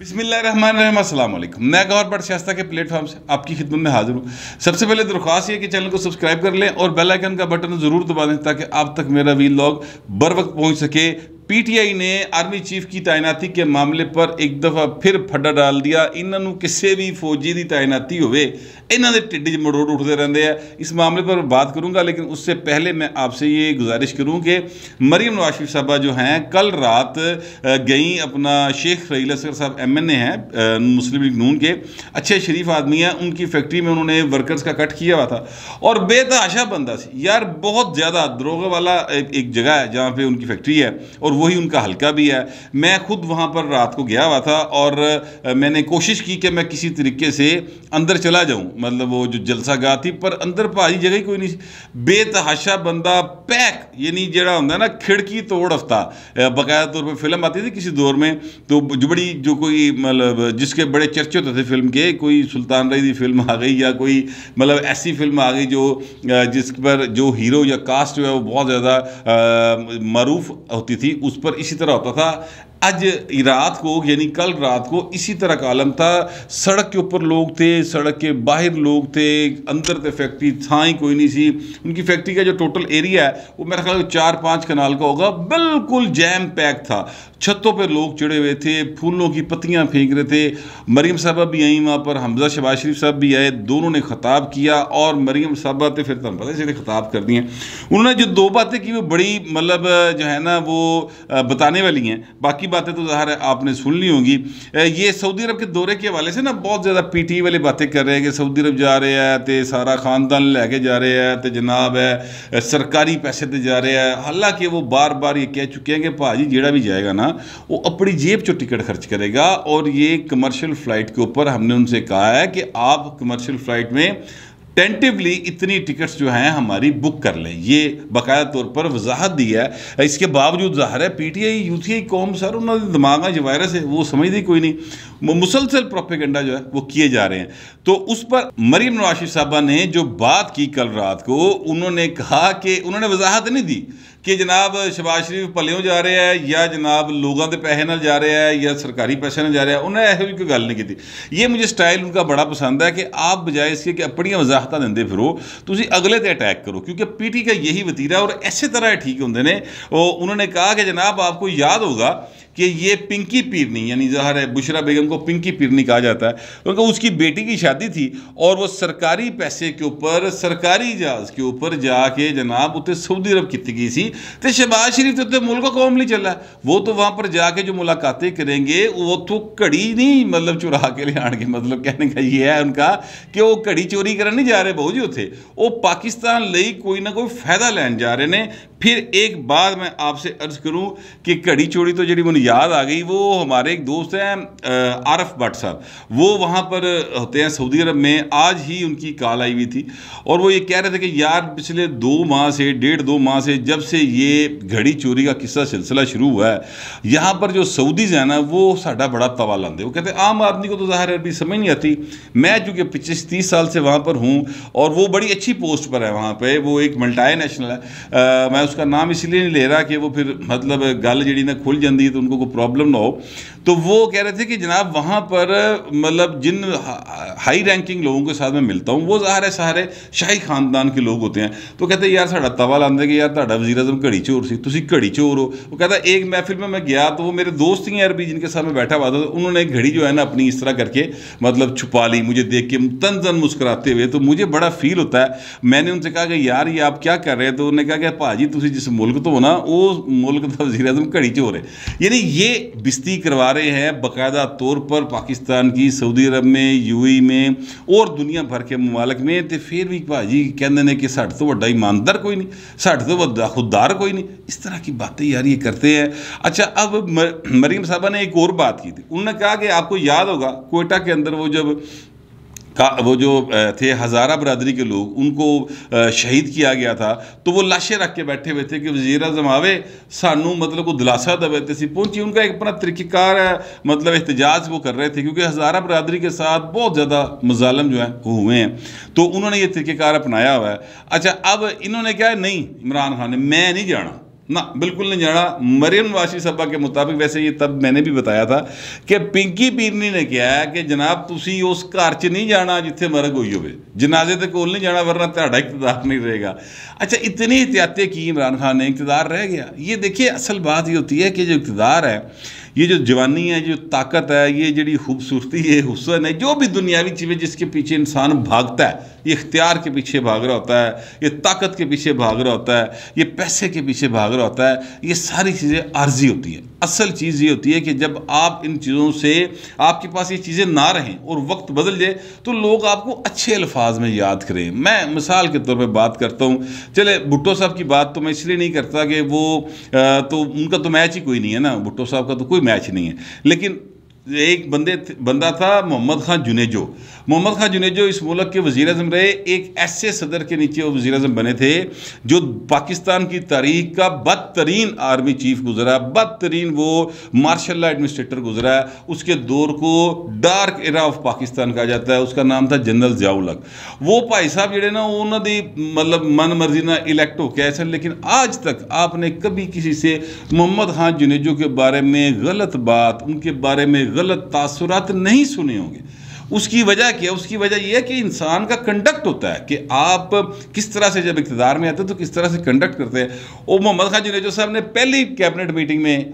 बिस्मिल्लाहिर्रहमानिर्रहीम, अस्सलाम वालेकुम। मैं गौहर बट शास्ता के प्लेटफॉर्म से आपकी खिदमत में हाजिर हूँ। सबसे पहले दरख्वास्त ये कि चैनल को सब्सक्राइब कर लें और बेल आइकन का बटन ज़रूर दबा दें ताकि आप तक मेरा वीलॉग बर वक्त पहुँच सके। पीटीआई ने आर्मी चीफ की तैनाती के मामले पर एक दफ़ा फिर फड्डा डाल दिया। इन्होंने किसी भी फौजी की तैनाती होवे इन्हों के ढिड च मरोड़ उठते रहते हैं। इस मामले पर बात करूँगा, लेकिन उससे पहले मैं आपसे ये गुजारिश करूँ कि मरीम नवाज शरीफ साहबा जो हैं कल रात गई अपना शेख रहील असगर साहब MNA हैं मुस्लिम लीग नून के, अच्छे शरीफ आदमी हैं। उनकी फैक्ट्री में उन्होंने वर्कर्स का कट किया हुआ था और बेतहाशा बंदा सी यार, बहुत ज़्यादा दरोगा वाला एक जगह है जहाँ पे उनकी फैक्ट्री है और वही उनका हल्का भी है। मैं खुद वहाँ पर रात को गया हुआ था और मैंने कोशिश की कि मैं किसी तरीके से अंदर चला जाऊँ, मतलब वो जो जलसा गाह थी, पर अंदर भारी जगह ही कोई नहीं। बेतहाशा बंदा पैक, यानी जड़ा होंगे ना खिड़की तोड़ हफ्ता, बाकायदा तौर पर फिल्म आती थी किसी दौर में, तो जो कोई मतलब जिसके बड़े चर्चे होते थे फिल्म के, कोई सुल्तान रही फिल्म आ गई या कोई मतलब ऐसी फिल्म आ गई जो जिस पर जो हीरो या कास्ट जो है वो बहुत ज़्यादा मरूफ होती थी, उस पर इसी तरह होता था। आज रात को यानी कल रात को इसी तरह का आलम था। सड़क के ऊपर लोग थे, सड़क के बाहर लोग थे, अंदर तो फैक्ट्री था ही कोई नहीं सी। उनकी फैक्ट्री का जो टोटल एरिया है वो मेरा ख्याल 4-5 कनाल का होगा, बिल्कुल जैम पैक था। छतों पे लोग चढ़े हुए थे, फूलों की पत्तियां फेंक रहे थे। मरीम साहबा भी आई वहाँ पर, हमजा शहबाज शरीफ साहब भी आए, दोनों ने खिताब किया और मरीम साहबा तो फिर तुम पता है खिताब कर दिए। उन्होंने जो दो बातें की वो बड़ी मतलब जो है ना वो बताने वाली हैं, बाकी बातें तो ज़ाहिर है आपने सुन ली होंगी। ये सऊदी अरब के दौरे के हवाले से ना बहुत ज़्यादा पीटी वाली बातें कर रहे हैं कि सऊदी अरब जा रहे हैं तो सारा ख़ानदान लैके जा रहे हैं, तो जनाब है सरकारी पैसे तो जा रहे हैं। हालांकि वो बार बार ये कह चुके हैं कि भाजी जेड़ा भी जाएगा ना वो अपनी जेब चो टिकट खर्च करेगा, और ये कमर्शियल फ़्लाइट के ऊपर हमने उनसे कहा है कि आप कमर्शियल फ़्लाइट में टेंटिवली इतनी टिकट्स जो हैं हमारी बुक कर लें। ये बाकायदा तौर पर वजाहत दी है। इसके बावजूद ज़ाहिर है पीटीआई यूथी कौम सर उन्होंने दिमाग जो वायरस है वो समझती कोई नहीं, मुसलसल प्रोपेगेंडा जो है वो किए जा रहे हैं। तो उस पर मरीम नवाज शरीफ साहबा ने जो बात की कल रात को, उन्होंने कहा कि उन्होंने वजाहत नहीं दी कि जनाब शहबाज शरीफ पलियों जा रहे हैं या जनाब लोगों के पैसे ना जा रहे हैं या सरकारी पैसे ना जा रहे हैं। उन्हें ऐसी कोई गल नहीं की। ये मुझे स्टाइल उनका बड़ा पसंद है कि आप बजाय इसके कि अपनी वजाहत देंदे फिरो तुम अगले ते अटैक करो, क्योंकि पीटी का यही वतीरा और ऐसे तरह ठीक होंगे ने। उन्होंने कहा कि जनाब आपको याद होगा कि ये पिंकी पीरनी, यानी ज़ाहिर है बुशरा बेगम को पिंकी पीरनी कहा जाता है, क्योंकि उसकी बेटी की शादी थी और वो सरकारी पैसे के ऊपर सरकारी जहाज़ के ऊपर जाके जनाब उत्ते सऊदी अरब की गई सी। तो शहबाज शरीफ तो मुल्क कौम नहीं चला, वो तो वहाँ पर जाके जो मुलाकातें करेंगे वो तो घड़ी नहीं मतलब चुरा के ले आने के, मतलब कहने का ये है उनका कि वो घड़ी चोरी करने नहीं जा रहे बहु जी उत्थे, वो पाकिस्तान ਲਈ कोई ना कोई फायदा लैन जा रहे हैं। फिर एक बात मैं आपसे अर्ज करूँ कि घड़ी चोरी तो जी मुझे याद आ गई, वो हमारे एक दोस्त हैं आरफ भट्ट साहब, वो वहाँ पर होते हैं सऊदी अरब में। आज ही उनकी कॉल आई हुई थी और वो ये कह रहे थे कि यार पिछले 2 माह से 1.5-2 माह से जब से ये घड़ी चोरी का किस्सा सिलसिला शुरू हुआ है, यहाँ पर जो सऊदीज़ हैं ना वो साड़ा बड़ा तवा लाते। वो कहते हैं आम आदमी को तो ज़ाहिर अरबी समझ नहीं आती। मैं चूँकि 25-30 साल से वहाँ पर हूँ और वो बड़ी अच्छी पोस्ट पर है वहाँ पर, वो एक मल्टी-नेशनल है। मैं उसका नाम इसलिए नहीं ले रहा कि वो फिर मतलब गल जी ना खुल जाती है तो उनको कोई प्रॉब्लम ना हो। तो वो कह रहे थे कि जनाब वहाँ पर मतलब जिन हाई रैंकिंग लोगों के साथ मैं मिलता हूँ वो ज़ाहिर है सारे शाही ख़ानदान के लोग होते हैं। तो कहते हैं यार साड़ा तवा लाते कि यार तुहाडा वज़ीर आज़म घड़ी चोर सी, तुसी घड़ी चोर हो। वो कहता एक महफिल में मैं गया तो वो मेरे दोस्त ही अरबी जिनके साथ मैं बैठा हुआ था, तो उन्होंने एक घड़ी जो है ना अपनी इस तरह करके मतलब छुपा ली मुझे देख के तन तन मुस्कुराते हुए, तो मुझे बड़ा फील होता है। मैंने उनसे कहा कि यार ये आप क्या कर रहे हैं, तो उन्होंने कहा कि भाजी तुसी जिस मुल्क तो हो ना वो मुल्क का वज़ीर आज़म घड़ी चोर है। यानी ये बिस्ती करवा रहे हैं बाकायदा तौर पर पाकिस्तान की, सऊदी अरब में, यूएई में और दुनिया भर के ममालिक में। तो फिर भी भाजी कहते हैं कि साढ़े तो वड्डा ईमानदार कोई नहीं, साढ़े तो वड्डा खुददार कोई नहीं। इस तरह की बातें यार ये करते हैं। अच्छा, अब मरीम साहबा ने एक और बात की थी। उन्होंने कहा कि आपको याद होगा कोयटा के अंदर वो जो थे हज़ारा बरादरी के लोग, उनको शहीद किया गया था, तो वो लाशें रख के बैठे हुए थे कि वज़ीर आज़म आवे सानू मतलब को दिलासा दवे। तो सी पहुंची उनका एक अपना तरीक़ेकार मतलब एहतजाज वो कर रहे थे, क्योंकि हज़ारा बरादरी के साथ बहुत ज़्यादा मज़ालम जो है वो हुए हैं, तो उन्होंने ये तरीक़ेकार अपनाया हुआ है। अच्छा, अब इन्होंने क्या है, नहीं इमरान खान ने मैं नहीं जाना, ना, बिल्कुल नहीं जाना। मरियम नवाज साहबा के मुताबिक, वैसे ये तब मैंने भी बताया था कि पिंकी पीरनी ने कहा है कि जनाब तुसी उस घर च नहीं जाना जिथे मरग हुई हो, जनाजे के कोल नहीं जाना वरना तुहाडा इकतदार नहीं रहेगा। अच्छा, इतनी एहतियातें की इमरान खान ने, इकतदार रह गया। ये देखिए असल बात ये होती है कि जो इकतदार है, ये जो जवानी है, जो ताकत है, ये जी खूबसूरती है, हुस्न है, जो भी दुनियावी चीज़ें जिसके पीछे इंसान भागता है, ये इख्तियार के पीछे भाग रहा होता है, ये ताकत के पीछे भाग रहा होता है, ये पैसे के पीछे भाग रहा होता है, ये सारी चीज़ें आर्जी होती हैं। असल चीज़ ये होती है कि जब आप इन चीज़ों से, आपके पास ये चीज़ें ना रहें और वक्त बदल जाए तो लोग आपको अच्छे अल्फाज में याद करें। मैं मिसाल के तौर पे बात करता हूँ, चले भुट्टो साहब की बात तो मैं इसलिए नहीं करता कि वो तो उनका तो मैच ही कोई नहीं है ना, भुट्टो साहब का तो कोई मैच नहीं है, लेकिन एक बंदा था मोहम्मद खान जुनेजो। मोहम्मद खान जुनेजो इस मुल्क के वज़ीर आज़म रहे। एक ऐसे सदर के नीचे वो वज़ीर आज़म बने थे जो पाकिस्तान की तारीख का बदतरीन आर्मी चीफ गुजरा, बदतरीन वो मार्शल लॉ एडमिनिस्ट्रेटर गुजरा। उसके दौर को डार्क एरा ऑफ पाकिस्तान कहा जाता है। उसका नाम था जनरल ज़ियाउल हक। वो भाई साहब जेडे ना उन्होंने मतलब मन मर्जी ना इलैक्ट हो के, लेकिन आज तक आपने कभी किसी से मोहम्मद खान जुनेजो के बारे में गलत बात, उनके बारे में गलत तासुरात नहीं सुने होंगे। उसकी वजह क्या है? उसकी वजह यह है कि इंसान का कंडक्ट होता है कि आप किस तरह से जब इक़्तिदार में आते हैं तो किस तरह से कंडक्ट करते हैं। और मोहम्मद खान जुनेजो साहब ने पहली कैबिनेट मीटिंग में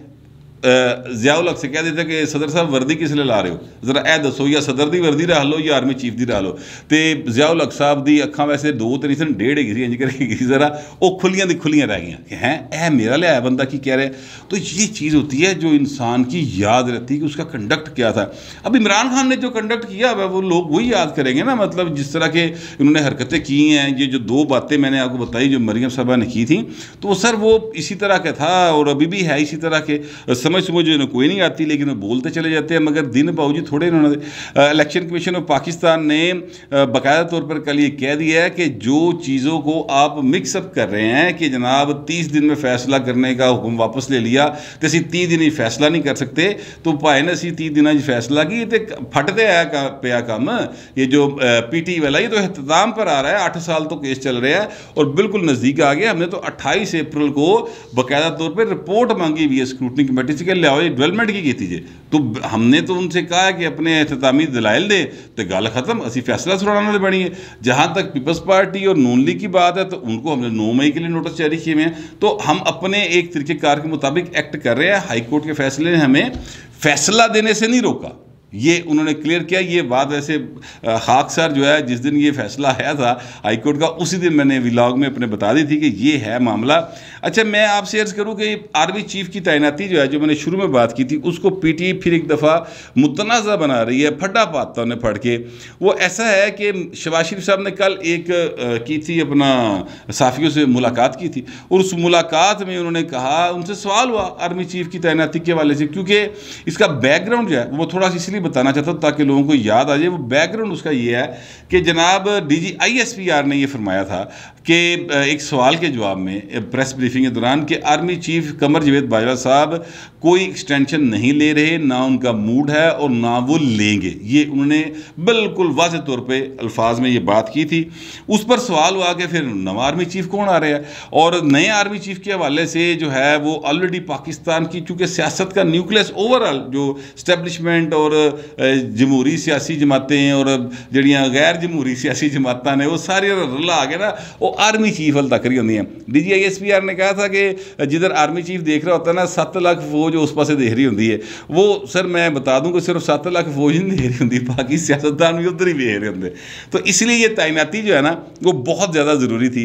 ज़ियाउल हक से कह देते कि सदर साहब वर्दी किस लिए ला रहे हो, जरा ए दसो, या सदर की वर्दी रख लो या आर्मी चीफ की रख लो। तो ज़ियाउल हक साहब की अखां वैसे 2 तो नहीं सन, 1.5 ही इंज करके गई, जरा वो खुलियां दी खुलियां रह गई कि हैं ए मेरा लिया बंदा की कह रहे। तो ये चीज़ होती है जो इंसान की याद रहती है कि उसका कंडक्ट क्या था। अब इमरान खान ने जो कंडक्ट किया है वो लोग वही याद करेंगे ना, मतलब जिस तरह के इन्होंने हरकतें की हैं। ये जो 2 बातें मैंने आपको बताई जो मरियम साहबा ने की थी, तो सर वो इसी तरह का था और अभी भी है इसी तरह के। समझ जो कोई नहीं आती लेकिन वो बोलते चले जाते हैं, मगर दिन बावजूद थोड़े इन्होंने। इलेक्शन कमीशन ऑफ पाकिस्तान ने बाकायदा तौर पर कल ये कह दिया है कि जो चीज़ों को आप मिक्सअप कर रहे हैं कि जनाब 30 दिन में फैसला करने का हुक्म वापस ले लिया तो असी 30 दिन फैसला नहीं कर सकते, तो भाई ने असी 30 दिन फैसला की तो फटते आया पिया काम। ये जो पीटी वाला ये तो अख्ताम पर आ रहा है, 8 साल तो केस चल रहा है और बिल्कुल नज़दीक आ गया। हमने तो 28 अप्रैल को बाकायदा तौर पर रिपोर्ट मांगी हुई है स्क्रूटनी कमेटी से, लिया डेवलपमेंट की थी। तो हमने तो उनसे कहा कि अपने एहतमामी दलाइल दे तो गल खत्म, असी फैसला सुनाने वाले बनी है। जहाँ तक पीपल्स पार्टी और नून लीग की बात है तो उनको हमने 9 मई के लिए नोटिस जारी किए हुए हैं। तो हम अपने एक तरीक़ेकार के मुताबिक एक्ट कर रहे हैं। हाई कोर्ट के फैसले ने हमें फैसला देने से नहीं रोका, ये उन्होंने क्लियर किया। ये बात वैसे खाक सर जो है जिस दिन ये फैसला आया था हाई कोर्ट का, उसी दिन मैंने व्लॉग में अपने बता दी थी कि ये है मामला। अच्छा, मैं आपसे अर्ज़ करूँ कि आर्मी चीफ की तैनाती जो है, जो मैंने शुरू में बात की थी, उसको पीटी फिर एक दफ़ा मुतनाज़ा बना रही है, फटा पाता उन्हें फट के। वो ऐसा है कि शहबाज शरीफ साहब ने कल एक की थी अपना साफ़ियों से मुलाकात की थी और उस मुलाकात में उन्होंने कहा, उनसे सवाल हुआ आर्मी चीफ की तैनाती के हवाले से, क्योंकि इसका बैकग्राउंड जो है वो थोड़ा सा इसलिए बताना चाहता हूँ ताकि लोगों को याद आ जाए। वो बैकग्राउंड उसका ये है कि जनाब DG ISPR ने ये फरमाया था कि एक सवाल के जवाब में प्रेस ब्रीफिंग के दौरान कि आर्मी चीफ कमर जावेद बाजवा साहब कोई एक्सटेंशन नहीं ले रहे, ना उनका मूड है और ना वो लेंगे। ये उन्होंने बिल्कुल वाज़ेह तौर पे अल्फाज में ये बात की थी। उस पर सवाल हुआ कि फिर नवा आर्मी चीफ कौन आ रहा है, और नए आर्मी चीफ के हवाले से जो है वो ऑलरेडी पाकिस्तान की चूँकि सियासत का न्यूक्लियस ओवरऑल जो स्टैब्लिशमेंट और जमहूरी सियासी जमातें और जड़ियाँ गैर जमहूरी सियासी जमातें ने वो सारी रला आ गया ना, वो आर्मी चीफ हल तक ही होंगी। DG ISPR ने कहा था कि जिधर आर्मी चीफ देख रहा होता है ना, 7 लाख फौज उस पासे देख रही होंगी है। वो सर मैं बता दूं कि सिर्फ 7 लाख फौज नहीं देख रही होंगी, बाकी सियासतदान भी उधर ही देख रहे होंगे। तो इसलिए ये तैनाती जो है ना वो बहुत ज़्यादा ज़रूरी थी।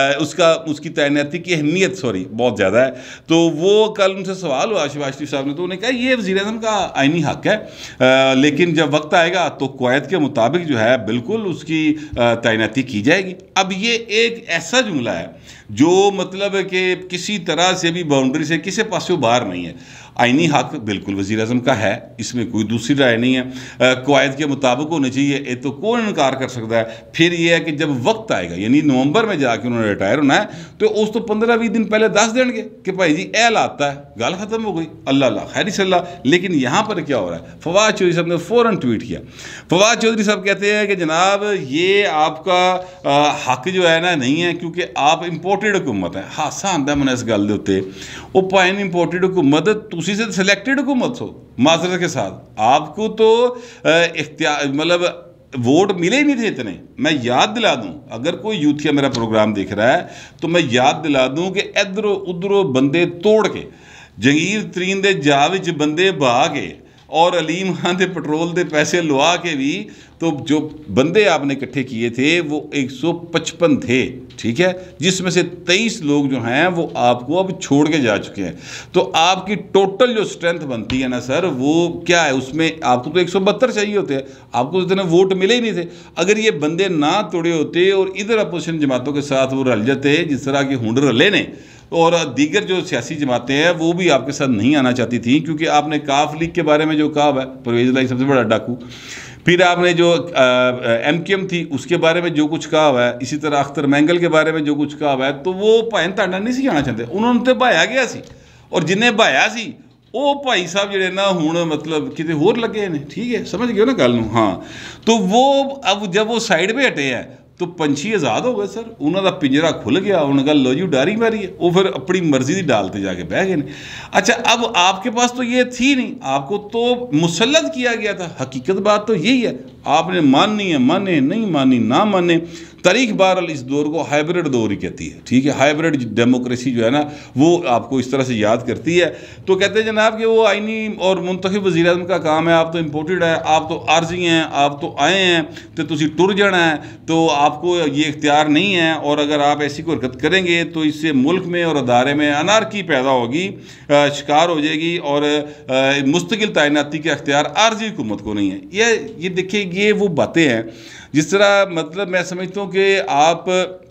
उसकी तैनाती की अहमियत बहुत ज़्यादा है। तो वो कल उनसे सवाल हुआ शहबाज शरीफ साहब ने, तो उन्होंने कहा ये वज़ीर-ए-आज़म का आईनी हक है, लेकिन जब वक्त आएगा तो क़वायद के मुताबिक जो है बिल्कुल उसकी तैनाती की जाएगी। अब ये एक ऐसा जुमला है जो मतलब है कि किसी तरह से भी बाउंड्री से किसी पासों बाहर नहीं है। आईनी हक बिल्कुल वज़ीर आज़म का है, इसमें कोई दूसरी राय नहीं है, कवायद के मुताबिक होने चाहिए, ये तो कौन इनकार कर सकता है। फिर ये है कि जब वक्त आएगा, यानी नवंबर में जाके उन्होंने रिटायर होना है, तो उस तो 15-20 दिन पहले दस देंगे कि भाई जी ए लाता है, गल खत्म हो गई, अल्लाह अल्लाह खैर सल्लाह। लेकिन यहाँ पर क्या हो रहा है, फवाद चौधरी साहब ने फ़ौरन ट्वीट किया। फवाद चौधरी साहब कहते हैं कि जनाब ये आपका हक जो है ना नहीं है, क्योंकि आप इंपोर्टेड हुकूमत है। हासा आंदा मैंने इस गल के उत्ते, वो भाई इंपोर्टेड हुकूमत तुसी से सिलेक्टेड हुकूमत हो, माजरत के साथ आपको तो इख्तियार मतलब वोट मिले ही नहीं थे इतने। मैं याद दिला दूं, अगर कोई यूथिया मेरा प्रोग्राम देख रहा है तो मैं याद दिला दूं कि इधरों उधरों बंदे तोड़ के, जंगीर तरीन दे जा विच बंदे बहा के और अलीम खान के पेट्रोल के पैसे लुआ के भी, तो जो बंदे आपने इकट्ठे किए थे वो 155 थे, ठीक है, जिसमें से 23 लोग जो हैं वो आपको अब छोड़ के जा चुके हैं। तो आपकी टोटल जो स्ट्रेंथ बनती है ना सर, वो क्या है, उसमें आपको तो 172 चाहिए होते हैं, आपको इतने वोट मिले ही नहीं थे। अगर ये बंदे ना तोड़े होते और इधर अपोजिशन जमातों के साथ वो रल जाते जिस तरह के हुंड रले ने, और दीगर जो सियासी जमातें हैं वो भी आपके साथ नहीं आना चाहती थी, क्योंकि आपने काफ लीग के बारे में जो कहा है, परवेज़ लाई सबसे बड़ा डाकू, फिर आपने जो MKM थी उसके बारे में जो कुछ कहा हुआ है, इसी तरह अख्तर मैंगल के बारे में जो कुछ कहा हुआ है, तो वो भाई ताड़ा नहीं सी आना चाहते, उन्होंने तो भाया गया सी, और जिन्हें भाया सी वो भाई साहब जिहड़े ना हुण मतलब किते होर लगे ने, ठीक है, समझ गए ना गल नूं। हाँ, तो वो अब जब वो साइड पे हटे हैं तो पंछी आज़ाद हो गए सर, उन्होंने पिंजरा खुल गया, उन्होंने कहा लो जी डारी मारी है, वो फिर अपनी मर्जी की डालते जाके बह गए। अच्छा, अब आपके पास तो ये थी नहीं, आपको तो मुसल्लत किया गया था। हकीकत बात तो यही है, आपने माननी है माने, नहीं मानी ना माने। तारीख बहरहाल इस दौर को हाइब्रिड दौर ही कहती है, ठीक है, हाइब्रिड डेमोक्रेसी जो है ना वो आपको इस तरह से याद करती है। तो कहते हैं जनाब कि वो आईनी और मुंतखब वज़ीर आज़म का काम है, आप तो इम्पोर्टेड है, आप तो आर्जी हैं, आप तो आए हैं तो तुसी टुर जाना है, तो आपको ये इख्तियार नहीं है, और अगर आप ऐसी कोई हरकत करेंगे तो इससे मुल्क में और अदारे में अनारकी पैदा होगी, शिकार हो जाएगी, और मुस्तकिल तैनाती के अख्तियार आर्जी हुकूमत को नहीं है। ये देखिए, ये वो बातें हैं जिस तरह मतलब मैं समझता हूँ कि आप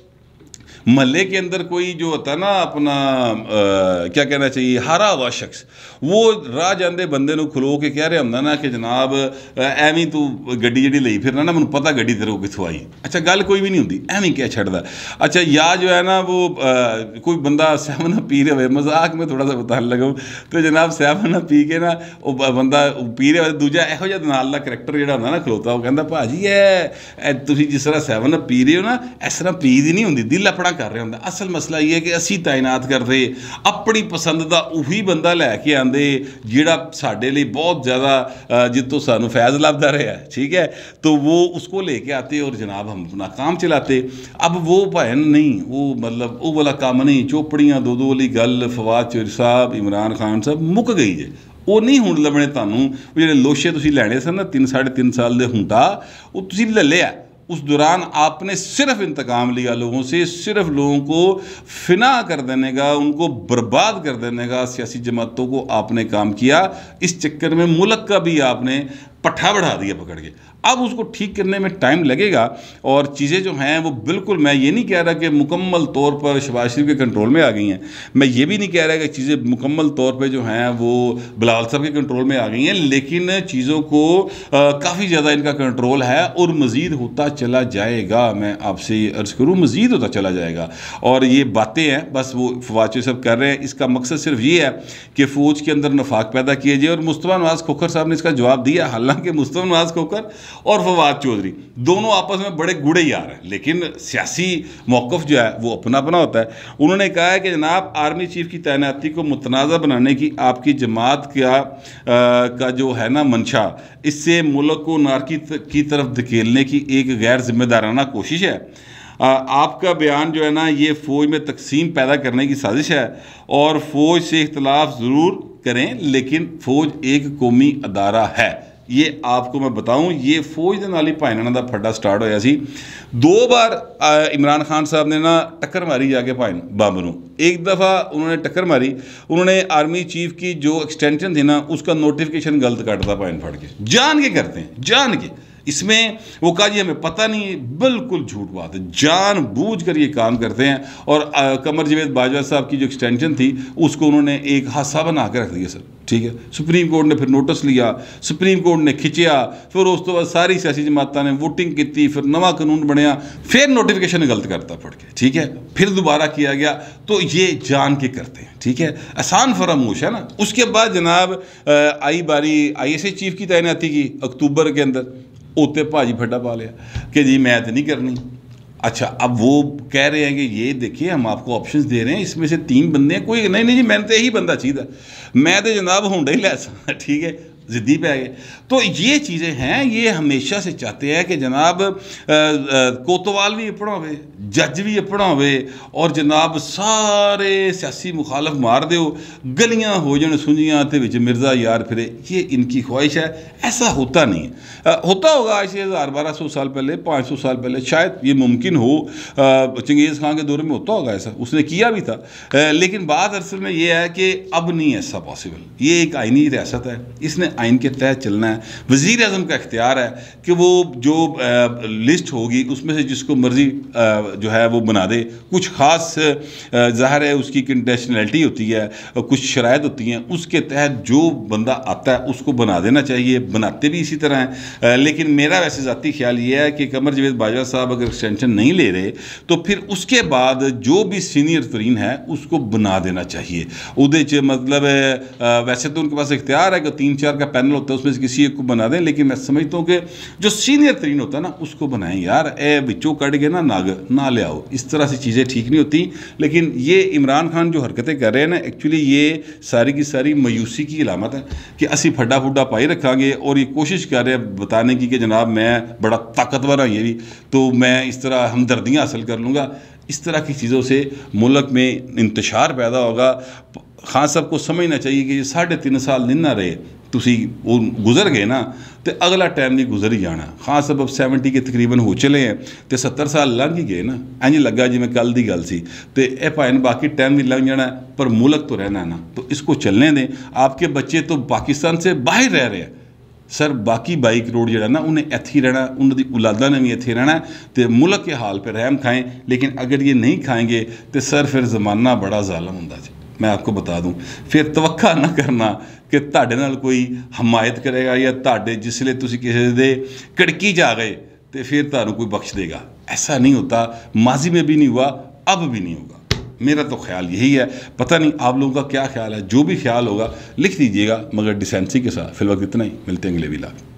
महल्ले के अंदर कोई जो होता है ना अपना क्या कहना चाहिए, हारा हुआ शख्स, वो राह जाते बंदे को खलो के कह रहा होंगे ना कि जनाब एवं तू गड्डी जी लई फिरना ना, मैंने पता गड्डी तेरे को कितों आई। अच्छा, गल कोई भी नहीं होंगी, एवं क्या छड़दा। अच्छा, या जो है ना वो कोई बंदा सैवन पी रहा हो, मजाक में थोड़ा सा बताने लगा, तो जनाब सैवन पी के ना वो बंदा पी रहा हो, दूजा ਇਹੋ ਜਿਹਾ नाल दा करैक्टर जो होंगे ना खलोता, वो कहता भाजी तुसीं जिस तरह सैवन पी रहे हो ना, इस तरह पी दी नहीं होंगी, दिल अपना कर रहे होंगे। असल मसला ये है कि असी तैनात करते अपनी पसंद का उही बंदा लैके आते जिहड़ा साडे लई बहुत ज़्यादा जितों सानू फैज़ लभदा रहा, ठीक है, तो वो उसको लेके आते और जनाब हम अपना काम चलाते। अब वो भैन नहीं, वो मतलब वो वाला काम नहीं, चोपड़ियाँ दो वाली गल फवाद चौधरी साहब, इमरान खान साहब मुक गई जे, वो नहीं हुण लभणे तुहानूं। जिहड़े लोशे तुसीं लैणे सन ना 3-3.5 साल दे हुंटा, वो तुसीं ले लिया। उस दौरान आपने सिर्फ इंतकाम लिया लोगों से, सिर्फ लोगों को फिना कर देने का, उनको बर्बाद कर देने का सियासी जमातों को आपने काम किया। इस चक्कर में मुल्क का भी आपने पट्ठा बढ़ा दिया पकड़ के। अब उसको ठीक करने में टाइम लगेगा, और चीज़ें जो हैं वो बिल्कुल, मैं ये नहीं कह रहा कि मुकम्मल तौर पर शहबाज शरीफ के कंट्रोल में आ गई हैं, मैं ये भी नहीं कह रहा कि चीज़ें मुकम्मल तौर पर जो हैं वो बिलावल साहब के कंट्रोल में आ गई हैं, लेकिन चीज़ों को काफ़ी ज़्यादा इनका कंट्रोल है और मज़ीद होता चला जाएगा। मैं आपसे ये अर्ज़ करूँ, मज़ीद होता चला जाएगा। और ये बातें हैं बस वो फवाद चौधरी साहब कर रहे हैं, इसका मकसद सिर्फ ये है कि फ़ौज के अंदर नफाक पैदा किए जाए। और मुस्तफ़ा नवाज़ खोखर साहब ने इसका जवाब दिया, हालांकि मुस्तफ़ा नवाज़ खोखर और फवाद चौधरी दोनों आपस में बड़े गूढ़े यार हैं, लेकिन सियासी मौक़िफ़ जो है वो अपना अपना होता है। उन्होंने कहा है कि जनाब आर्मी चीफ की तैनाती को मुतनाज़ा बनाने की आपकी जमात का जो है ना मंशा, इससे मुल्क को नारकी की तरफ धकेलने की एक गैर जिम्मेदाराना कोशिश है। आपका बयान जो है ना ये फ़ौज में तकसीम पैदा करने की साजिश है, और फ़ौज से इख्तलाफ ज़रूर करें लेकिन फ़ौज एक कौमी अदारा है। ये आपको मैं बताऊं, ये फौज के नाल ही भाईनाना दा फड्डा स्टार्ट होया सी। 2 बार इमरान खान साहब ने ना टक्कर मारी जाके भाई बंब नूं। एक दफ़ा उन्होंने टक्कर मारी, उन्होंने आर्मी चीफ की जो एक्सटेंशन थी ना उसका नोटिफिकेशन गलत काटता भाई फड़ के, जान के करते हैं, जान के। इसमें वो कहा जी हमें पता नहीं है, बिल्कुल झूठ बात है, जानबूझकर ये काम करते हैं। और कमर जावेद बाजवा साहब की जो एक्सटेंशन थी उसको उन्होंने एक हादसा बना के रख दिया सर, ठीक है। सुप्रीम कोर्ट ने फिर नोटिस लिया, सुप्रीम कोर्ट ने खिंचिया, फिर उस तो बाद सारी सियासी जमातां ने वोटिंग की, फिर नवा कानून बनया, फिर नोटिफिकेशन गलत करता पड़ के, ठीक है, फिर दोबारा किया गया। तो ये जान के करते हैं, ठीक है, आसान फरामोश है ना। उसके बाद जनाब आई बारी ISI चीफ की तैनाती की अक्टूबर के अंदर, उत्ते भाजी फड्डा पा लिया कि जी मैं तो नहीं करनी। अच्छा, अब वो कह रहे हैं कि ये देखिए हम आपको ऑप्शंस दे रहे हैं, इसमें से 3 बंदे हैं, कोई नहीं जी मैंने तो यही बंदा चाहिए, मैं तो जनाब होंडा ही लै सा, ठीक है, ज़िद्दी पे आ गए। तो ये चीज़ें हैं, ये हमेशा से चाहते हैं कि जनाब कोतवाल भी अपना हो, जज भी अपना हो, और जनाब सारे सियासी मुखालफ मार दो, गलियां हो जान सुंजियां ते विच मिर्ज़ा यार फिरे। ये इनकी ख्वाहिश है, ऐसा होता नहीं है। होता होगा आज से 1200 साल पहले, 500 साल पहले शायद ये मुमकिन हो, चंगेज़ खान के दौर में होता होगा ऐसा, उसने किया भी था। लेकिन बात असल में ये है कि अब नहीं ऐसा पॉसिबल। ये एक आइनी रियासत है, इसने आइन के तहत चलना है। वज़ीर आज़म का इख्तियार है कि वो जो लिस्ट होगी उसमें से जिसको मर्जी जो है वो बना दे। कुछ ख़ास ज़ाहिर है उसकी कंडीशनैलिटी होती है, कुछ शराइत होती हैं, उसके तहत जो बंदा आता है उसको बना देना चाहिए, बनाते भी इसी तरह हैं। लेकिन मेरा वैसे ज़ाती ख्याल ये है कि कमर जावेद बाजवा साहब अगर एक्सटेंशन नहीं ले रहे तो फिर उसके बाद जो भी सीनियर तरीन है उसको बना देना चाहिए। उदे च मतलब वैसे तो उनके पास इख्तियार है कि 3-4 का पैनल होता है, उसमें से किसी एक को बना दें, लेकिन मैं समझता हूँ कि जो सीनियर तरीन होता है ना उसको बनाएं यार, ए बिचो कट के ना नाग ना ले आओ, इस तरह से चीज़ें ठीक नहीं होती। लेकिन ये इमरान खान जो हरकतें कर रहे हैं ना, एक्चुअली ये सारी की सारी मायूसी की अलामत है कि असी फड्डा फुड्डा पाई रखांगे, और ये कोशिश कर रहे हैं बताने की कि जनाब मैं बड़ा ताकतवर हाँ, ये भी तो मैं इस तरह हमदर्दियाँ हासिल कर लूँगा। इस तरह की चीज़ों से मुल्क में इंतशार पैदा होगा। खान साहब को समझना चाहिए कि ये 3.5 साल नहीं ना रहे, तुसी वो गुजर गए ना, तो अगला टाइम भी गुजर ही जाना। खान साहब अब 70 के तकरीबन हो चले हैं, तो 70 साल लंघ ही गए ना। इंज लगा जिवें कल की गल सी, तो यह भावें बाकी टाइम भी लंघ जाना, पर मुल्क तो रहना है ना, तो इसको चलने दें। आपके बच्चे तो पाकिस्तान से बाहर रह रहे हैं सर, बाकी 22 करोड़ जो ना उन्हें इत्थे ही रहना, उन्होंने औलादा ने भी इत्थे रहना, तो मुल्क के हाल पर रहम खाएँ। लेकिन अगर ये नहीं खाएँगे तो सर फिर ज़माना बड़ा ज़ालिम हुंदा जी, मैं आपको बता दूं। फिर तवक्का ना करना कि तुहाडे नाल कोई हमायत करेगा, या तुहाडे जिसले तुसीं किसी दे कड़की जा गए तो फिर तुहानूं कोई बख्श देगा, ऐसा नहीं होता। माजी में भी नहीं हुआ, अब भी नहीं होगा। मेरा तो ख्याल यही है, पता नहीं आप लोगों का क्या ख्याल है। जो भी ख्याल होगा लिख दीजिएगा, मगर डिसेंसी के साथ। फिलहाल इतना ही, मिलते हैं अगले व्लॉग।